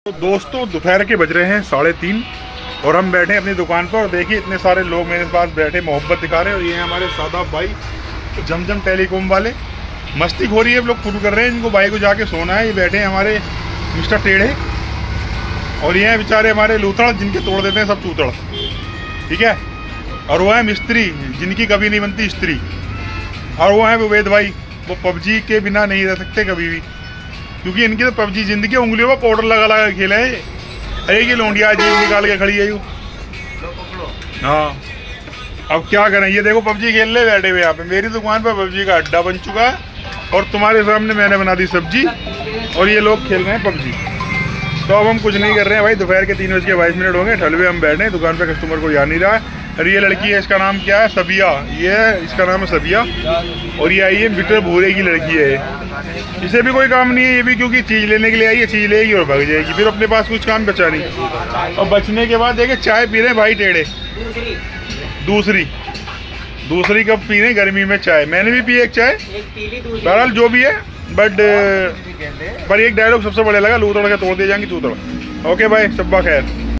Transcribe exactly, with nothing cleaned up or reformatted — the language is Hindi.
तो दोस्तों दोपहर के बज रहे हैं साढ़े तीन और हम बैठे हैं अपनी दुकान पर और देखिए इतने सारे लोग मेरे पास बैठे मोहब्बत दिखा रहे हैं। और ये हैं हमारे सादाब भाई जमजम टेलीकॉम वाले। मस्ती खो रही है, लोग फुल कर रहे हैं, इनको भाई को जाके सोना है। ये बैठे हैं हमारे मिस्टर टेढ़े और ये हैं बेचारे हमारे लूथड़ जिनके तोड़ देते हैं सब चूतड़, ठीक है। और वो है मिस्त्री जिनकी कभी नहीं बनती स्त्री। और वो है विवेद भाई, वो पबजी के बिना नहीं रह सकते कभी भी, क्योंकि इनकी तो पबजी जिंदगी उंगलियों पर पाउडर लगा लगा के खेले हैं। अरे की लोंडिया जीव निकाल के खड़ी है यू। हाँ अब क्या करें, ये देखो पबजी खेल ले बैठे हुए यहाँ पे। मेरी दुकान पर पबजी का अड्डा बन चुका है और तुम्हारे सामने मैंने बना दी सब्जी और ये लोग खेल रहे हैं पबजी। तो अब हम कुछ नहीं कर रहे हैं भाई, दोपहर के तीन बज के बाईस मिनट हो गए, ठलवे हम बैठे हैं दुकान पे, कस्टमर को याद नहीं रहा है। और ये लड़की है, इसका नाम क्या है, सबिया। ये इसका नाम है सबिया और ये आई है बिटर भूरे की लड़की है। इसे भी कोई काम नहीं है, ये भी क्योंकि चीज लेने के लिए आई है, चीज लेगी और भाग जाएगी, फिर अपने पास कुछ काम बचा नहीं। और बचने के बाद देखिए चाय पी रहे हैं भाई टेढ़े, दूसरी दूसरी कप पी रहे हैं गर्मी में चाय। मैंने भी पी एक चाय, बहरहाल जो भी है। बट पर एक डायलॉग सबसे बढ़िया लगा, लूथड़ के तोड़ दिए जाएंगे चूतड़। ओके भाई, शब्बा खैर।